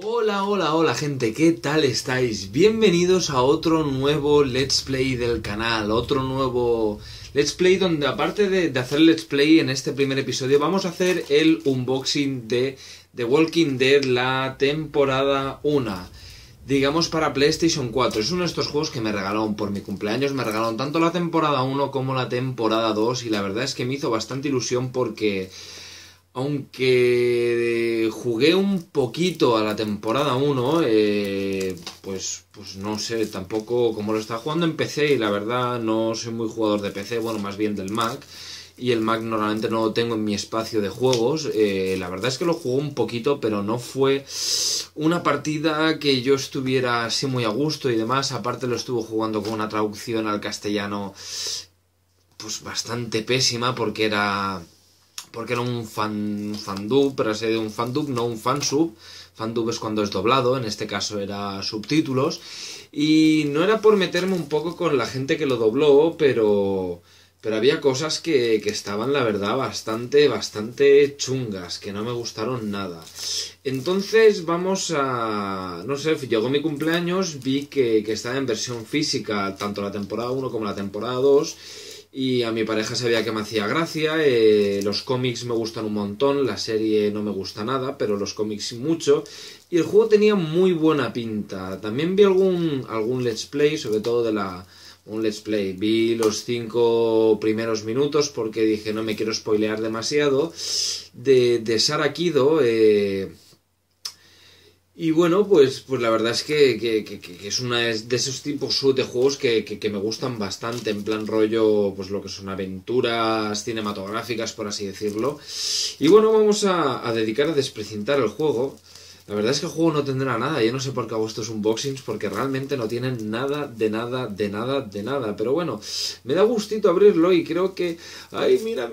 Hola, hola, hola gente, ¿qué tal estáis? Bienvenidos a otro nuevo Let's Play del canal, otro nuevo Let's Play donde aparte de hacer Let's Play en este primer episodio vamos a hacer el unboxing de The Walking Dead, la temporada 1, digamos para PlayStation 4. Es uno de estos juegos que me regalaron por mi cumpleaños, me regalaron tanto la temporada 1 como la temporada 2 y la verdad es que me hizo bastante ilusión porque aunque jugué un poquito a la temporada 1, pues no sé, tampoco como lo estaba jugando en PC y la verdad no soy muy jugador de PC, bueno, más bien del Mac. Y el Mac normalmente no lo tengo en mi espacio de juegos. La verdad es que lo jugué un poquito, pero no fue una partida que yo estuviera así muy a gusto y demás. Aparte lo estuve jugando con una traducción al castellano pues bastante pésima porque era un fandub, pero así de un fandub, no un fansub. Fandub es cuando es doblado, en este caso era subtítulos. Y no era por meterme un poco con la gente que lo dobló, pero había cosas que estaban, la verdad, bastante chungas, que no me gustaron nada. Entonces vamos a... no sé, llegó mi cumpleaños, vi que estaba en versión física, tanto la temporada 1 como la temporada 2, y a mi pareja sabía que me hacía gracia. Los cómics me gustan un montón, la serie no me gusta nada, pero los cómics mucho, y el juego tenía muy buena pinta. También vi algún let's play, sobre todo un let's play. Vi los 5 primeros minutos porque dije no me quiero spoilear demasiado de Sara Kido. Y bueno, pues la verdad es que es una de esos tipos de juegos que me gustan bastante, en plan rollo, pues lo que son aventuras cinematográficas, por así decirlo. Y bueno, vamos a dedicar a desprecintar el juego. La verdad es que el juego no tendrá nada, yo no sé por qué hago estos unboxings, porque realmente no tienen nada de nada. Pero bueno, me da gustito abrirlo y creo que... ¡ay, mira,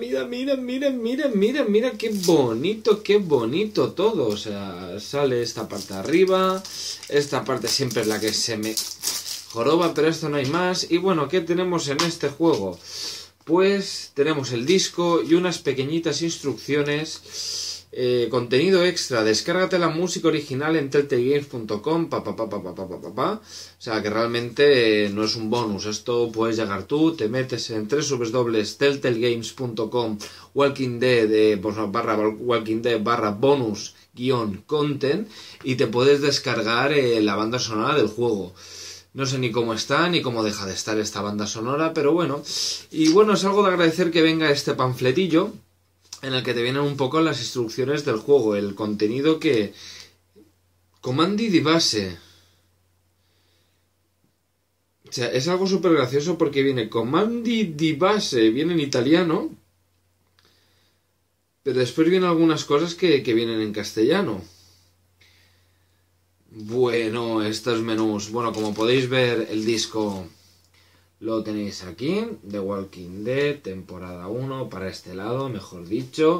qué bonito todo! O sea, sale esta parte de arriba, esta parte siempre es la que se me joroba, pero esto no hay más. Y bueno, ¿qué tenemos en este juego? Pues tenemos el disco y unas pequeñitas instrucciones... contenido extra, descárgate la música original en telltalegames.com, o sea que realmente no es un bonus, esto puedes llegar tú, te metes en www.telltalegames.com Walking Dead barra bonus content y te puedes descargar la banda sonora del juego. No sé ni cómo está ni cómo deja de estar esta banda sonora, pero bueno. Y bueno, es algo de agradecer que venga este panfletillo en el que te vienen un poco las instrucciones del juego, el contenido que... Comandi di base. O sea, es algo súper gracioso porque viene Comandi di base, viene en italiano, pero después vienen algunas cosas que vienen en castellano. Bueno, estos menús. Bueno, como podéis ver, el disco... lo tenéis aquí, The Walking Dead, temporada 1, para este lado, mejor dicho.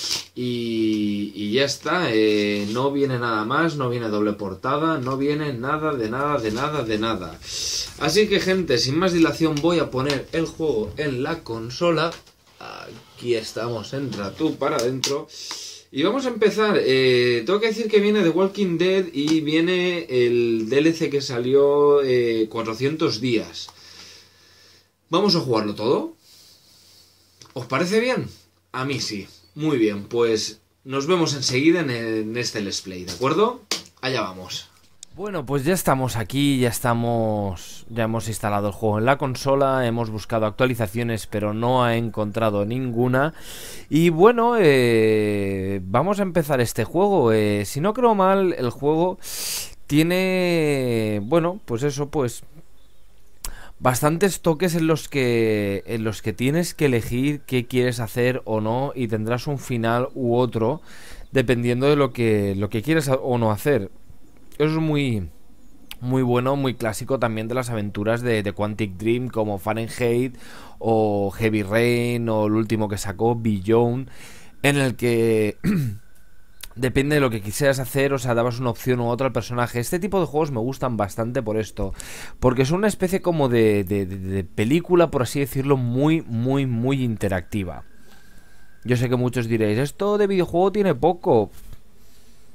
Y ya está, no viene nada más, no viene doble portada, no viene nada de nada. Así que gente, sin más dilación voy a poner el juego en la consola. Aquí estamos, entra tú para adentro. Y vamos a empezar. Tengo que decir que viene The Walking Dead y viene el DLC que salió 400 días. ¿Vamos a jugarlo todo? ¿Os parece bien? A mí sí. Muy bien, pues nos vemos enseguida en este Let's Play, ¿de acuerdo? Allá vamos. Bueno, pues ya estamos aquí, ya hemos instalado el juego en la consola, hemos buscado actualizaciones, pero no ha encontrado ninguna. Y bueno, vamos a empezar este juego. Si no creo mal, el juego tiene, bueno, pues eso, pues... bastantes toques en los que tienes que elegir qué quieres hacer o no, y tendrás un final u otro dependiendo de lo que quieres o no hacer. Eso es muy bueno, muy clásico también de las aventuras de Quantic Dream, como Fahrenheit o Heavy Rain o el último que sacó, Beyond, en el que depende de lo que quisieras hacer, o sea, dabas una opción u otra al personaje. Este tipo de juegos me gustan bastante por esto, porque son una especie como de película, por así decirlo, muy interactiva. Yo sé que muchos diréis, esto de videojuego tiene poco.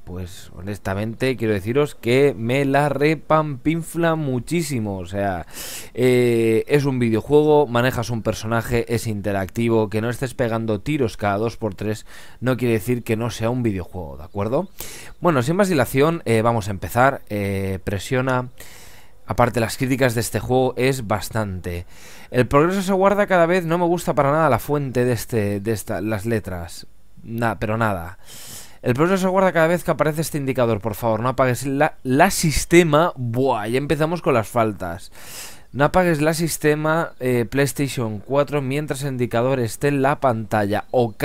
pues honestamente quiero deciros que me la repampinfla muchísimo. O sea, es un videojuego, manejas un personaje, es interactivo. Que no estés pegando tiros cada 2x3 no quiere decir que no sea un videojuego, ¿de acuerdo? Bueno, sin más dilación, vamos a empezar. Presiona. Aparte, las críticas de este juego es bastante. El progreso se guarda cada vez. No me gusta para nada la fuente de las letras. Pero nada. El progreso se guarda cada vez que aparece este indicador. Por favor, no apagues la sistema. Buah, ya empezamos con las faltas. No apagues la sistema PlayStation 4 mientras el indicador esté en la pantalla. Ok,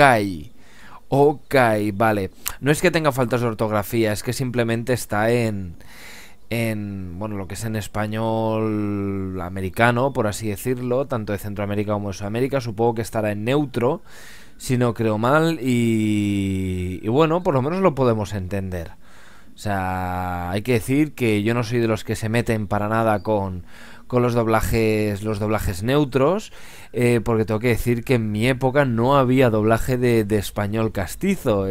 vale. No es que tenga faltas de ortografía, es que simplemente está bueno, lo que es en español americano, por así decirlo, tanto de Centroamérica como de Sudamérica. Supongo que estará en neutro, si no creo mal, y bueno, por lo menos lo podemos entender. O sea, hay que decir que yo no soy de los que se meten para nada con los doblajes neutros, porque tengo que decir que en mi época no había doblaje de español castizo.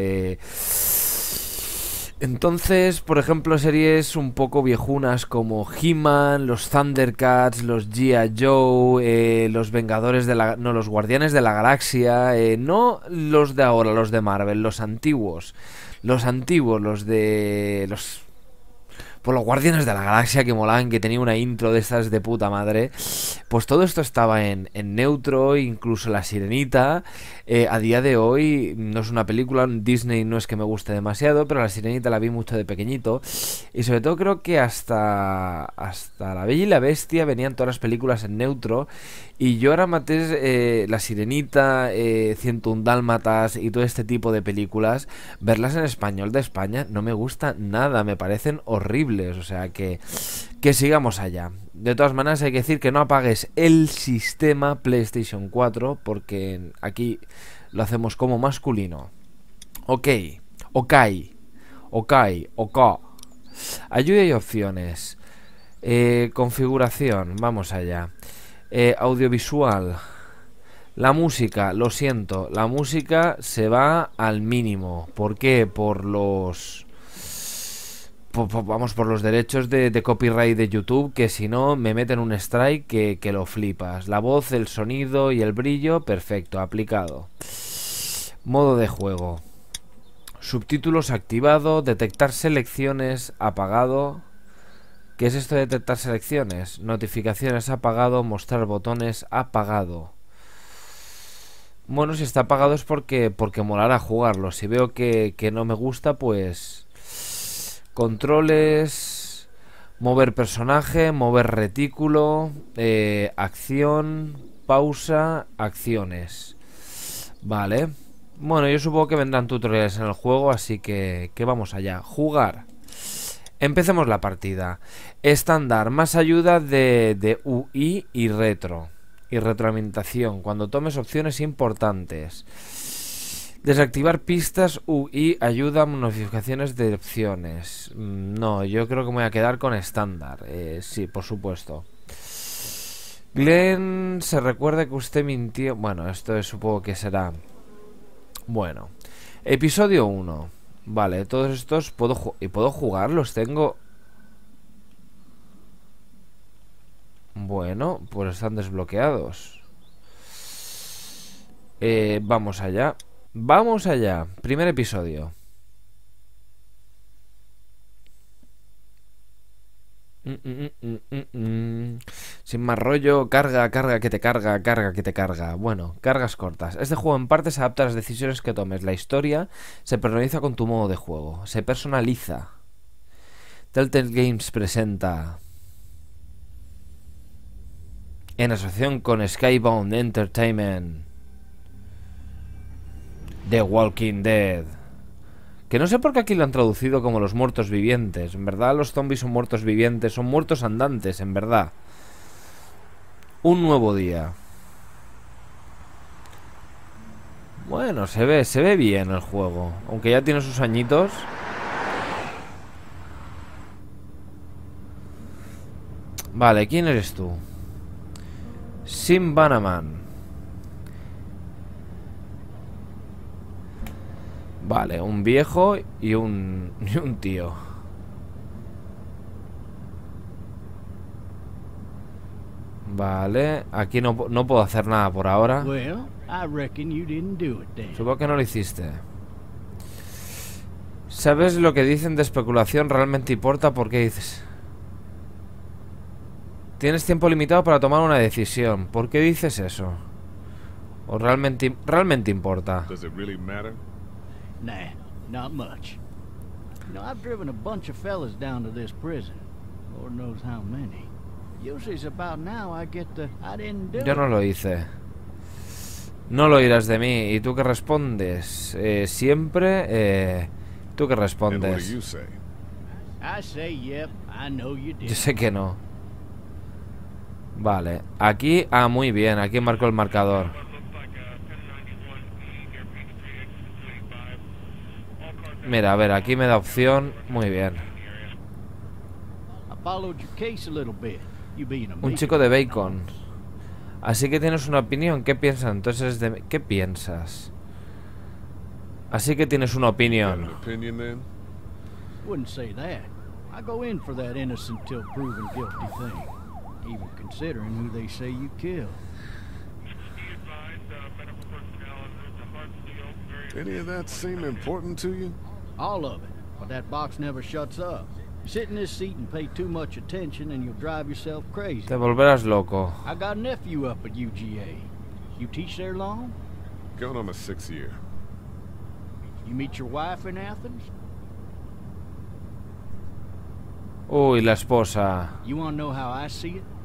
Entonces, por ejemplo, series un poco viejunas como He-Man, los Thundercats, los G.I. Joe, los Vengadores los Guardianes de la Galaxia, no los de ahora, los de Marvel, los antiguos, pues los Guardianes de la Galaxia, que molaban, que tenía una intro de estas de puta madre. Pues todo esto estaba en neutro, incluso La Sirenita. A día de hoy no es una película, Disney no es que me guste demasiado, pero La Sirenita la vi mucho de pequeñito. Y sobre todo creo que hasta La Bella y la Bestia venían todas las películas en neutro. Y yo ahora maté La Sirenita, 101 Dálmatas y todo este tipo de películas. Verlas en español de España no me gusta nada, me parecen horribles. O sea que sigamos allá. De todas maneras hay que decir que no apagues el sistema PlayStation 4, porque aquí lo hacemos como masculino. Ok. Ayuda y opciones. Configuración, vamos allá. Audiovisual. La música, lo siento, la música se va al mínimo. ¿Por qué? Por los derechos de copyright de YouTube, que si no me meten un strike que lo flipas. La voz, el sonido y el brillo, perfecto, aplicado. Modo de juego. Subtítulos activado, detectar selecciones apagado. ¿Qué es esto de detectar selecciones? Notificaciones apagado, mostrar botones apagado. Bueno, si está apagado es porque molará jugarlo. Si veo que no me gusta, pues... Controles, mover personaje, mover retículo, acción, pausa, acciones. Vale. Bueno, yo supongo que vendrán tutoriales en el juego, así que vamos allá. Jugar. Empecemos la partida. Estándar, más ayuda de UI y retro. Y retroalimentación, cuando tomes opciones importantes. Desactivar pistas UI ayuda a notificaciones de opciones. No, yo creo que me voy a quedar con estándar. Sí, por supuesto. Glenn, se recuerda que usted mintió. Bueno, esto supongo que será... Bueno. Episodio 1. Vale, todos estos puedo jugarlos. Tengo... Bueno, pues están desbloqueados. Vamos allá. Vamos allá. Primer episodio. Sin más rollo, carga que te carga. Bueno, cargas cortas. Este juego en parte se adapta a las decisiones que tomes. La historia se personaliza con tu modo de juego. Se personaliza. Telltale Games presenta, en asociación con Skybound Entertainment, The Walking Dead. Que no sé por qué aquí lo han traducido como los muertos vivientes. En verdad los zombies son muertos vivientes, son muertos andantes, en verdad. Un nuevo día. Bueno, se ve bien el juego. Aunque ya tiene sus añitos. Vale, ¿quién eres tú? Sim Banaman. Vale, un viejo y un tío. Vale, aquí no puedo hacer nada por ahora. Supongo que no lo hiciste. ¿Sabes lo que dicen de especulación realmente importa? ¿Por qué dices? Tienes tiempo limitado para tomar una decisión. ¿Por qué dices eso? ¿O realmente importa? Does it really matter? Nah, not much. You know, I've driven a bunch of fellas down to this prison. Lord knows how many. Usually it's about now I get the I didn't do Yo no lo hice. No lo oirás de mí. ¿Y tú qué respondes? Siempre... ¿Tú qué And what do respondes? you say? I say yep, I know you did. Yo sé que no. Vale, aquí... Ah, muy bien, aquí marco el marcador. Mira, a ver, aquí me da opción. Muy bien. I followed your case a little bit. You being a Un meat. chico de bacon. Así que tienes una opinión. ¿Qué piensas entonces de... ¿Qué piensas? Así que tienes una Got an opinión. opinion then? Wouldn't say that. I go in for that innocent till proven guilty thing. Even considering who they say you killed. Any of that seem important to you? All of it. But that box never shuts up. You sit in this seat and pay too much attention and you'll drive yourself crazy. Te volverás loco. I got a nephew up at UGA. You teach there long? Going on my 6th year. You meet your wife in Athens? Uy, la esposa. You want to know how I see it?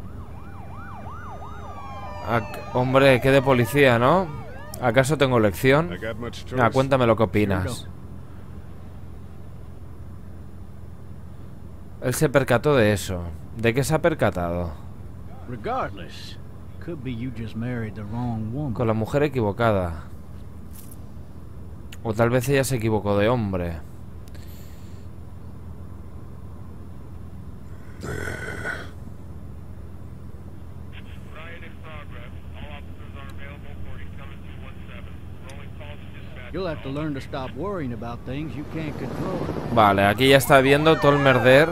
Hombre, qué de policía, ¿no? ¿Acaso tengo lección? I got much choice. Ah, cuéntame lo que opinas. Él se percató de eso. ¿De qué se ha percatado? Regardless, could be you just married the wrong woman. Con la mujer equivocada. O tal vez ella se equivocó de hombre. You'll have to learn to stop worrying about things you can't control. Vale, aquí ya está viendo todo el merder.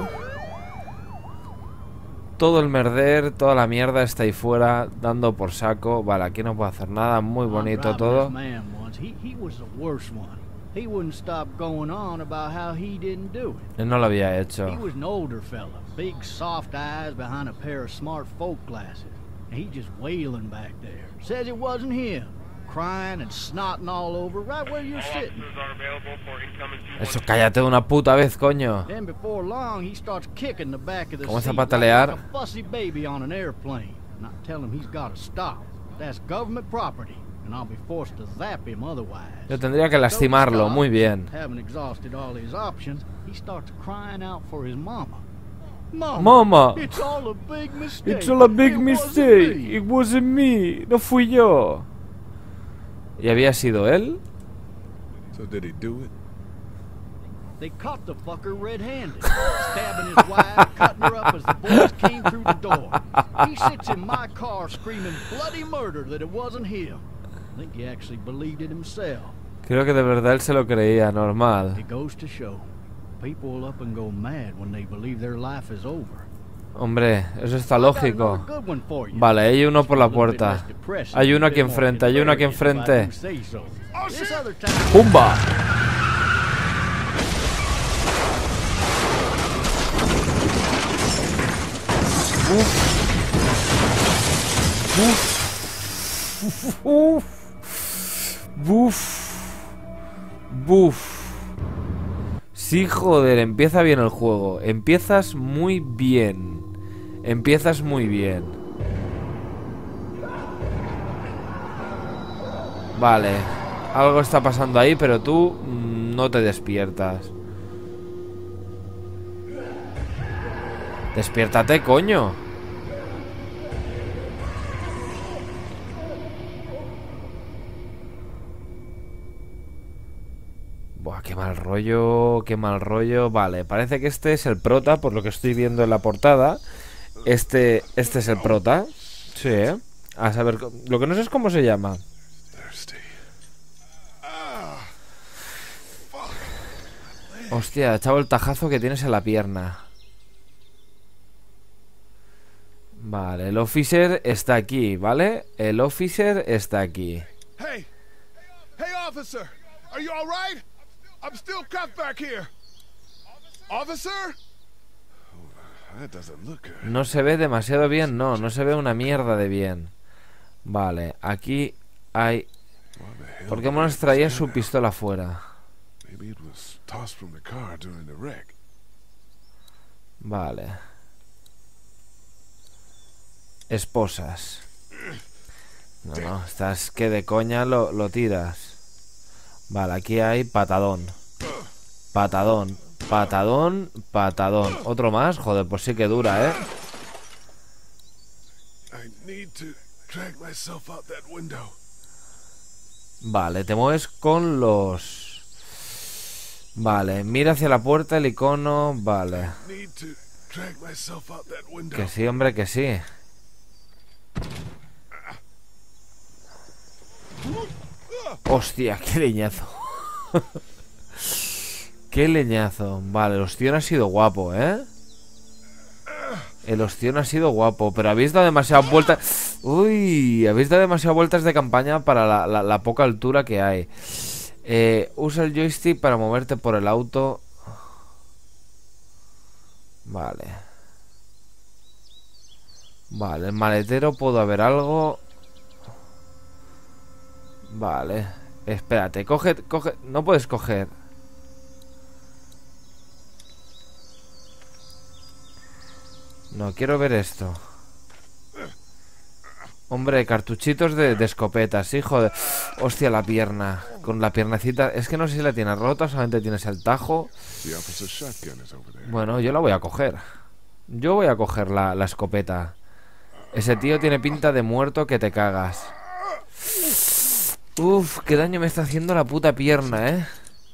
Todo el merder, toda la mierda está ahí fuera, dando por saco. Vale, aquí no puedo hacer nada. Muy bonito todo. He was the worst one. He wouldn't stop going on about how he didn't do it. Él no lo había hecho. He was an older fella, big soft eyes behind a pair of smart folk glasses. And he just wailing back there. Says it wasn't him. Crying and snotting all over right where you're sitting. Eso, cállate de una puta vez, coño. Then before long he starts kicking the back of the Comienza a seat patalear. like a fussy baby on an airplane. And I tell him he's got to stop. That's government property, and I'll be forced to zap him otherwise. Yo tendría que lastimarlo, muy bien. Having exhausted all his options, he starts crying out for his mama. Mama, It's all a big mistake. it's all a big It wasn't mistake. me." It wasn't me. No fui yo. ¿Y había sido él? So did he do it? They caught the fucker red-handed, stabbing his wife, cutting her up as the boys came through the door. He sits in my car screaming bloody murder that it wasn't him. I think he actually believed it himself. Creo que de verdad él se lo creía, normal. It goes to show, people will up and go mad when they believe their life is over. Hombre, eso está I got another lógico. good one for you. Vale, hay uno por la It's a little bit puerta. less depressing, Hay uno a aquí bit more enfrente, hay uno aquí hilarious, if I enfrente. do say so. This other time, ¡Pumba! Uf. Buf. Buf. Sí, joder, empieza bien el juego. Empiezas muy bien. Empiezas muy bien. Vale. Algo está pasando ahí, pero tú no te despiertas. Despiértate, coño. Buah, qué mal rollo, qué mal rollo. Vale, parece que este es el prota, por lo que estoy viendo en la portada. Este es el prota. Sí, ¿eh? A saber, lo que no sé es cómo se llama. Thirsty. Hostia, echado el tajazo que tienes en la pierna. Vale, el officer está aquí, ¿vale? El officer está aquí. Hey! Hey, officer! Are you all right? I'm still cuffed back here. Officer? Oh, that doesn't look good. No se ve demasiado bien, no se ve una mierda de bien. Vale, aquí hay... Why the hell ¿Por qué did Monas they traía stand su out? pistola fuera? Maybe it was tossed from the car during the wreck. Vale. Esposas. No, estás que de coña lo tiras. Vale, aquí hay patadón. Patadón, patadón, patadón. Otro más, joder, pues sí que dura, I need to drag myself out that window. Vale, te mueves con los... Vale, mira hacia la puerta el icono. Vale. Need to drag myself out that window. Que sí, hombre, que sí. Hostia, qué leñazo. Qué leñazo. Vale, el ostión ha sido guapo, ¿eh? El ostión ha sido guapo. Pero habéis dado demasiadas vueltas. Uy, habéis dado demasiadas vueltas de campaña para la poca altura que hay. Usa el joystick para moverte por el auto. Vale. Vale, el maletero puedo haber algo. Vale. Espérate, coge. No puedes coger. No, quiero ver esto. Hombre, cartuchitos de escopetas, hijo de... Hostia, la pierna. Con la piernecita... Es que no sé si la tienes rota, solamente tienes el tajo. The officer's shotgun is over there. Bueno, yo la voy a coger. Yo voy a coger la escopeta. Ese tío tiene pinta de muerto que te cagas. Uf, qué daño me está haciendo la puta pierna, ¿eh?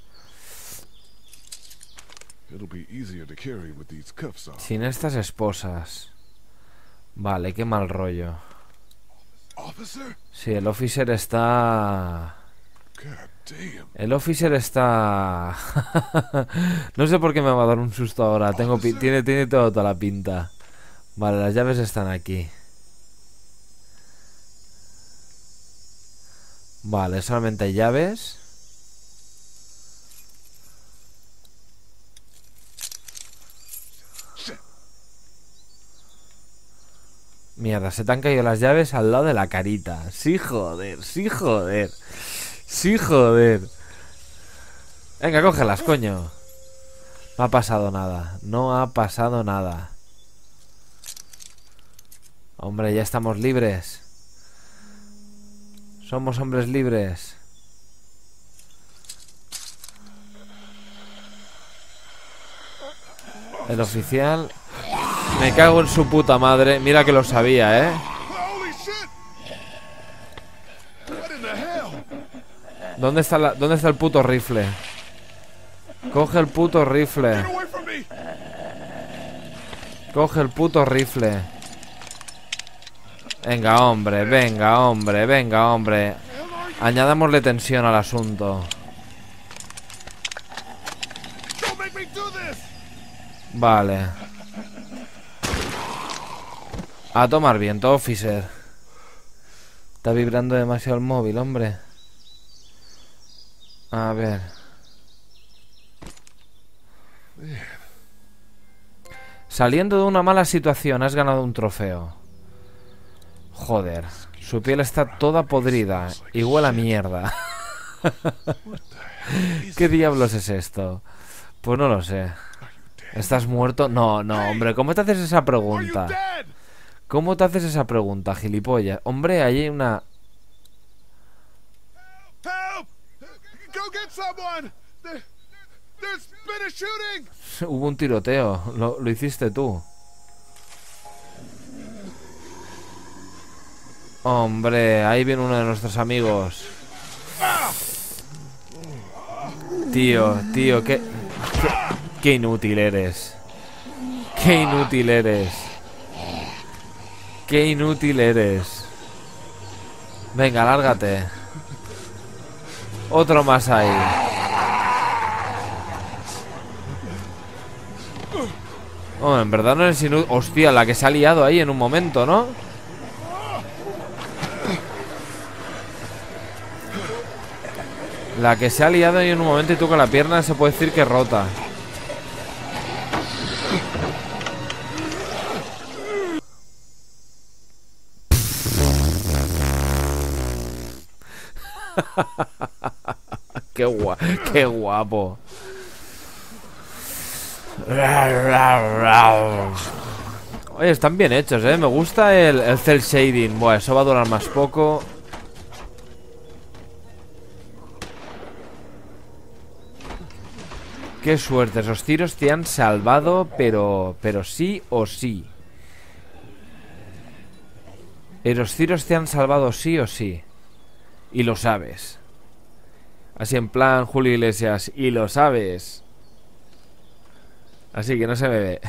It'll be easier to carry with these cuffs off. Sin estas esposas. Vale, qué mal rollo. Officer? Sí, el officer está... God damn. El officer está... No sé por qué me va a dar un susto ahora. Tiene toda la pinta. Vale, las llaves están aquí. Vale, solamente hay llaves. Mierda, se te han caído las llaves al lado de la carita. Sí, joder, sí, joder. Sí, joder. Venga, cógelas, coño. No ha pasado nada. No ha pasado nada. Hombre, ya estamos libres. Somos hombres libres. El oficial... Me cago en su puta madre. Mira que lo sabía, ¿eh? Holy shit! What in the hell? ¿Dónde está el puto rifle? Coge el puto rifle. Get away from me! Coge el puto rifle. Venga, hombre, venga, hombre, venga, hombre. Añadámosle tensión al asunto. Don't make me do this! Vale. A tomar viento, officer. Está vibrando demasiado el móvil, hombre. A ver. Saliendo de una mala situación, has ganado un trofeo. Joder, su piel está toda podrida y huele a mierda. ¿Qué diablos es esto? Pues no lo sé. ¿Estás muerto? No, no, hombre, ¿cómo te haces esa Are you pregunta? dead? ¿Cómo te haces esa pregunta, gilipollas? Hombre, ahí hay una... Help! Go get someone! There's been a shooting! Hubo un tiroteo, lo hiciste tú. Hombre, ahí viene uno de nuestros amigos. Tío, qué inútil eres. Qué inútil eres. Qué inútil eres. Venga, lárgate. Otro más ahí. Oh, en verdad no es inútil. Hostia, la que se ha liado ahí en un momento, ¿no? La que se ha liado ahí en un momento y tú con la pierna se puede decir que rota. Qué guapo. Oye, están bien hechos, ¿eh? Me gusta el cel shading. Buah, eso va a durar más poco. Qué suerte, esos tiros te han salvado, pero sí o sí. Esos tiros te han salvado sí o sí. Y lo sabes. Así en plan Julio Iglesias. Y lo sabes. Así que no se me ve.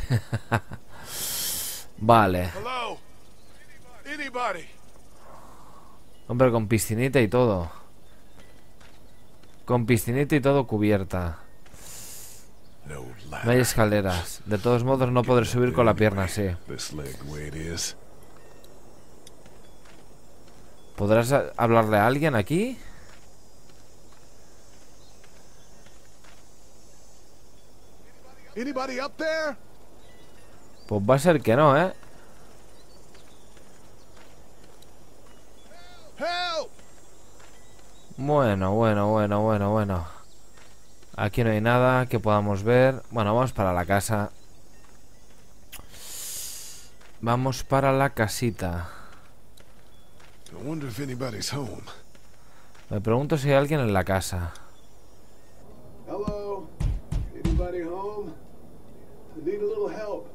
Vale. Hello? Anybody? Hombre, con piscinita y todo. Con piscinita y todo cubierta. No hay escaleras. De todos modos no podré subir con la pierna así. ¿Podrás hablarle a alguien aquí? Anybody up there? Pues va a ser que no, ¿eh? Help! Bueno. Aquí no hay nada que podamos ver. Bueno, vamos para la casa. Vamos para la casita. I wonder if anybody's home. Me pregunto si hay alguien en la casa. Hello? Anybody home? I need a little help.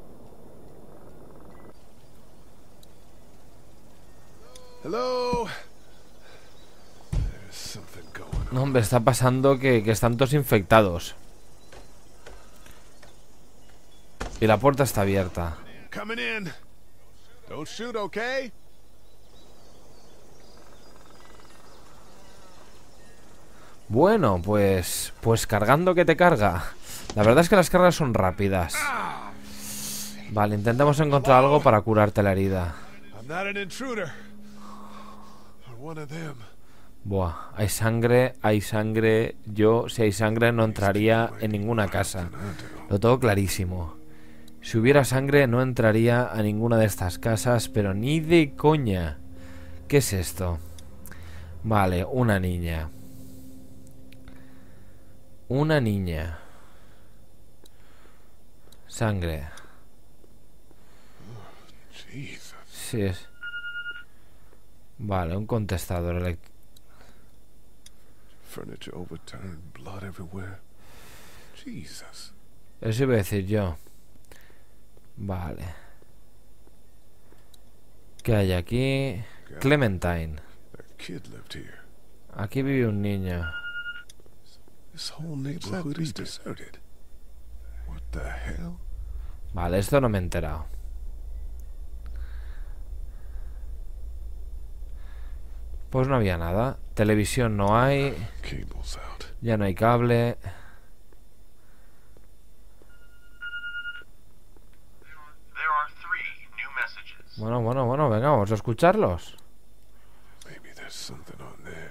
Hello? There's something going on. No, hombre, está pasando que están todos infectados. Y la puerta está abierta. Coming in. Don't shoot, okay? Bueno, pues cargando que te carga. La verdad es que las cargas son rápidas. Vale, intentamos encontrar algo para curarte la herida. I'm not an intruder. Or one of them. Buah, hay sangre. Yo, si hay sangre, no entraría en ninguna casa. Lo tengo clarísimo. Si hubiera sangre, no entraría a ninguna de estas casas, pero ni de coña. ¿Qué es esto? Vale, una niña. Una niña. Sangre. Jesus. Sí es. Vale, un contestador eléctrico. Furniture overturned, blood everywhere. Jesus. Eso iba a decir yo. Vale. ¿Qué hay aquí? Clementine. That kid lived here. Aquí vive un niño. This whole neighborhood is deserted. What the hell? Vale, esto no me he enterado. Pues no había nada. Televisión no hay. Cable's out. Ya no hay cable. Bueno, venga, vamos a escucharlos. Maybe there's something on there.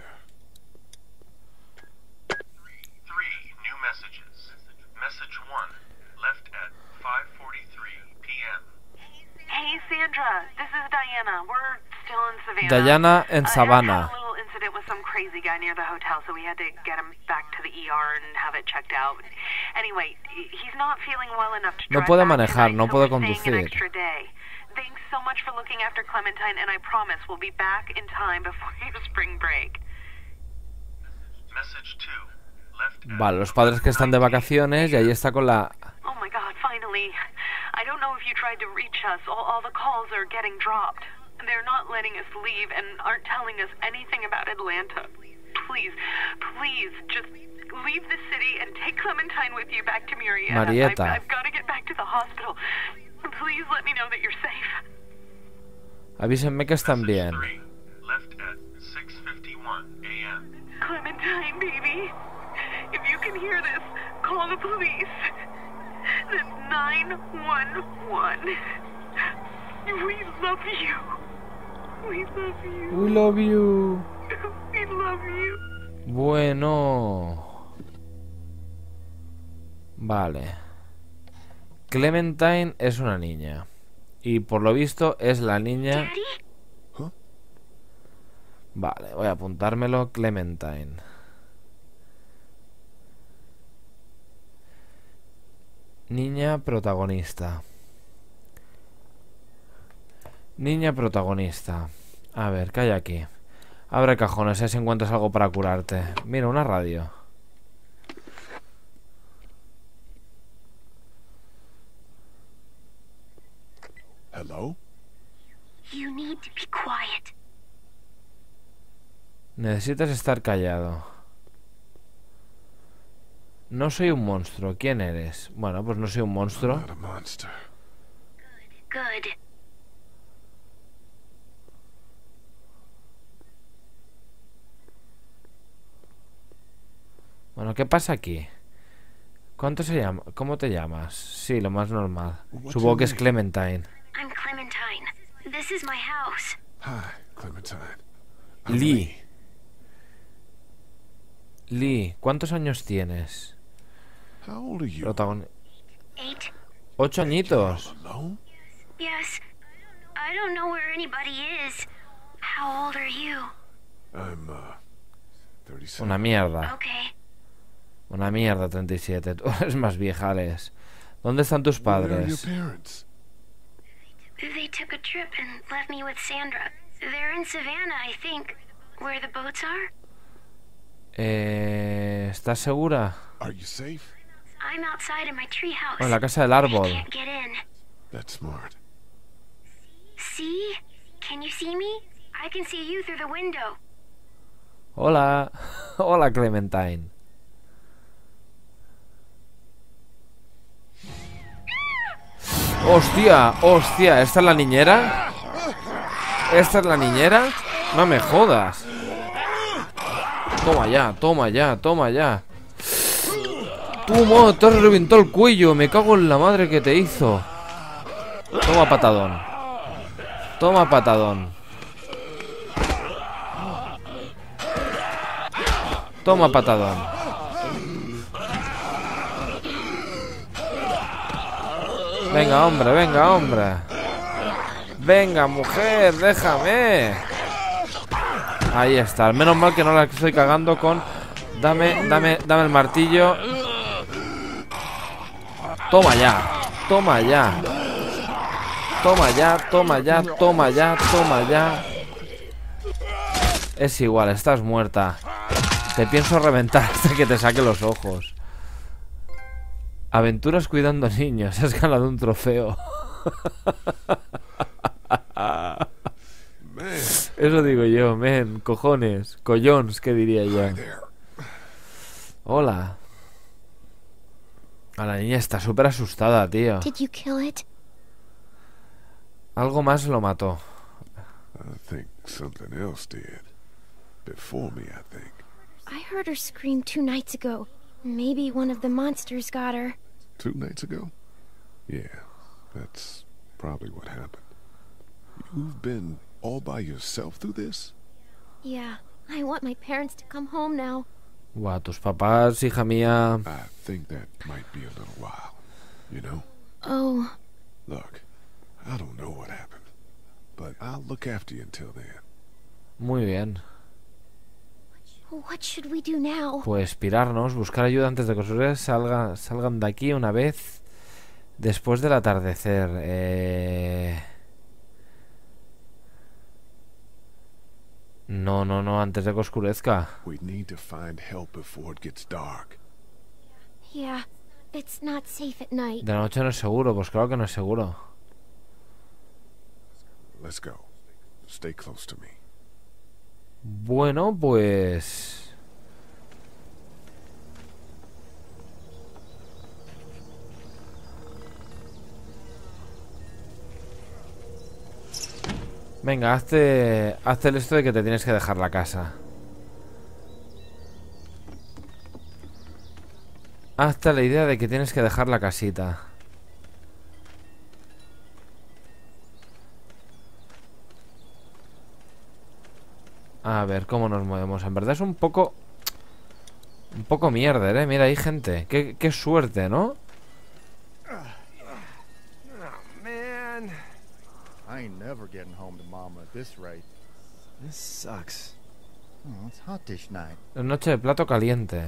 3 new messages. Message 1, left at 5:43 p.m. Hey, Sandra, this is Diana. We're still in Savannah. Diana en I Savannah. had a little incident with some crazy guy near the hotel, so we had to get him back to the ER and have it checked out. Anyway, he's not feeling well enough to No drive puede back manejar, tonight, no so puede we're staying an conducir. extra day. Thanks so much for looking after Clementine, and I promise we'll be back in time before your spring break. Message 2, left at Vale, los padres que están de vacaciones y ahí está con la... Oh my God, finally. I don't know if you tried to reach us. All the calls are getting dropped. They're not letting us leave and aren't telling us anything about Atlanta. Please, just leave the city and take Clementine with you back to Marietta. Marietta. I've got to get back to the hospital. Please let me know that you're safe. Avísenme que están bien. 3, left at 6:51 a.m. Clementine, baby. If you can hear this, call the police. That 911. We love you. We love you. We love you. We love you. Bueno. Vale. Clementine es una niña. Y por lo visto es la niña... Daddy? Vale, voy a apuntármelo. Clementine. Niña protagonista. Niña protagonista. A ver, ¿qué hay aquí? Abre cajones, si encuentras algo para curarte. Mira, una radio. Hello? You need to be quiet. Necesitas estar callado. No soy un monstruo. ¿Quién eres? Bueno, pues no soy un monstruo. Not a monster. Good. Bueno, ¿qué pasa aquí? ¿Cuánto se llama? ¿Cómo te llamas? Sí, lo más normal. Supongo que es Clementine. I'm Clementine. This is my house. Hi, Clementine. I'm Lee. Lee, ¿cuántos años tienes? How old are you? 8. 8 añitos. Alone? Yes. I don't know where anybody is. How old are you? I'm 37. Una mierda. Okay. Una mierda, 37. Tú eres más vieja, Alex. ¿Dónde están tus Where are your padres? parents? They took a trip and left me with Sandra. They're in Savannah, I think. Where the boats are? ¿Estás segura? Are you safe? I'm outside in my treehouse. En la casa del árbol. I can't get in. That's smart. See? Can you see me? I can see you through the window. Hola. Hola, Clementine. Hostia, hostia, ¿esta es la niñera? ¿Esta es la niñera? No me jodas. Toma ya, toma ya, toma ya. Tú, te has reventado el cuello. Me cago en la madre que te hizo. Toma patadón. Toma patadón. Toma patadón. Venga, hombre, venga, hombre. Venga, mujer, déjame. Ahí está. Menos mal que no la estoy cagando con... Dame el martillo. Toma ya. Toma ya. Toma ya, toma ya, toma ya, toma ya. Es igual, estás muerta. Te pienso reventar hasta que te saque los ojos. Aventuras cuidando niños. Has ganado un trofeo. Man, Eso digo yo, men. Cojones. Collons, ¿qué diría hi yo? there. Hola. A la niña está súper asustada, tío. Did you kill it? Algo más lo mató. I think something else did. Before me, I think. I heard her scream 2 nights ago. Maybe one of the monsters got her. 2 nights ago? Yeah, that's probably what happened. You've been all by yourself through this? Yeah, I want my parents to come home now. Buah, tus papás, hija mía. I think that might be a little while, you know? Oh, Look, I don't know what happened, but I'll look after you until then. Muy bien. what should we do now? Pues pirarnos, buscar ayuda antes de que los salgan de aquí una vez después del atardecer. No, antes de que oscurezca. We need to find help before it gets dark. Yeah, it's not safe at night. De noche no es seguro, pues claro que no es seguro. Let's go. Stay close to me. Bueno, pues... Venga, hazte el esto de que te tienes que dejar la casa. Hazte la idea de que tienes que dejar la casita. A ver cómo nos movemos. En verdad es un poco mierder, ¿eh? Mira, hay gente. Qué suerte, ¿no? Man, I ain't never getting home to Mama at this rate. this sucks. Oh, it's hot dish night. Es noche de plato caliente.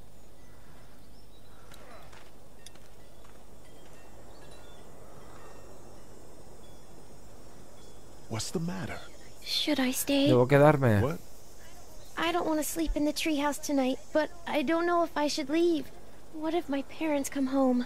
What's the matter? Should I stay? Debo quedarme. What? I don't want to sleep in the treehouse tonight, but I don't know if I should leave. What if my parents come home?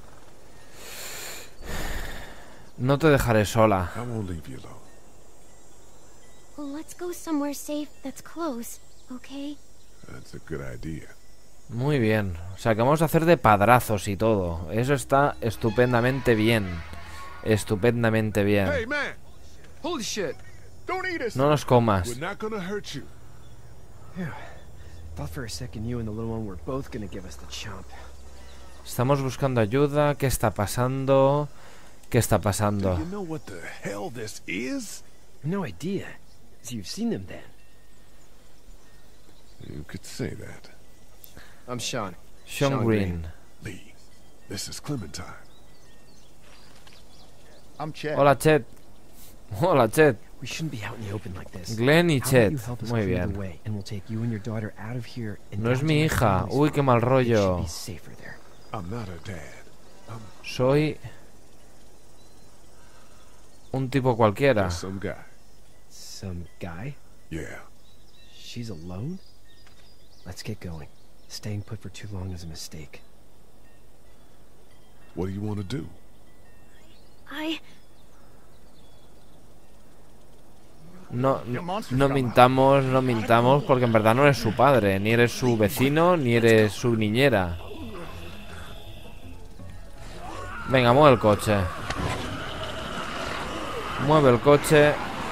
No te dejaré sola. I won't leave you alone. Well, let's go somewhere safe that's close, okay? That's a good idea. Muy bien. O sea, que vamos a hacer de padrazos y todo. Eso está estupendamente bien. Estupendamente bien. Hey, man! Holy shit! Don't eat us! No nos comas. We're not gonna hurt you. Phew. Thought for a second you and the little one were both gonna give us the chomp. Estamos buscando ayuda. ¿Qué está pasando? ¿Qué está Do pasando? you know what the hell this is? No idea. So you've seen them then. You could say that. I'm Sean. Sean Green. Lee, this is Clementine. I'm Chet. Hola, Chet. Hola, Chet. We shouldn't be out in the open like this. Glenn y How about Chet. you help us Muy clear the bien. way, and we'll take you and your daughter out of here and No es down mi to my hija. family's Uy, qué mal farm. It should rollo. be safer there. I'm not her dad. Soy un tipo cualquiera. Just some guy. Some guy? Yeah. She's alone? Let's get going. Staying put for too long is a mistake. What do you want to do? No mintamos, porque en verdad no eres su padre, ni eres su vecino, ni eres su niñera. Venga, mueve el coche. Mueve el coche.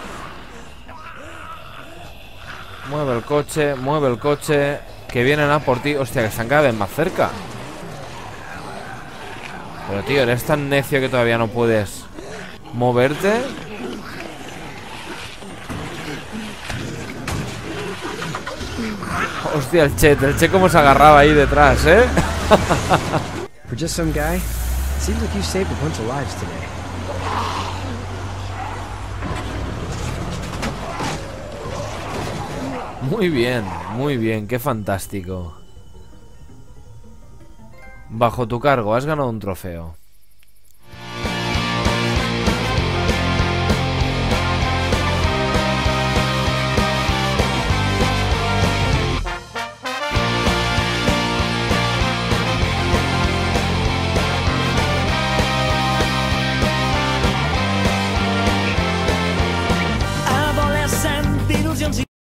Mueve el coche, mueve el coche. Que vienen a por ti. Hostia, que están cada vez más cerca. Pero tío, eres tan necio que todavía no puedes moverte. Hostia, el Chet como se agarraba ahí detrás, ¿eh? For just some guy, it seems like you saved a bunch of lives today. Muy bien, qué fantástico. Bajo tu cargo, has ganado un trofeo.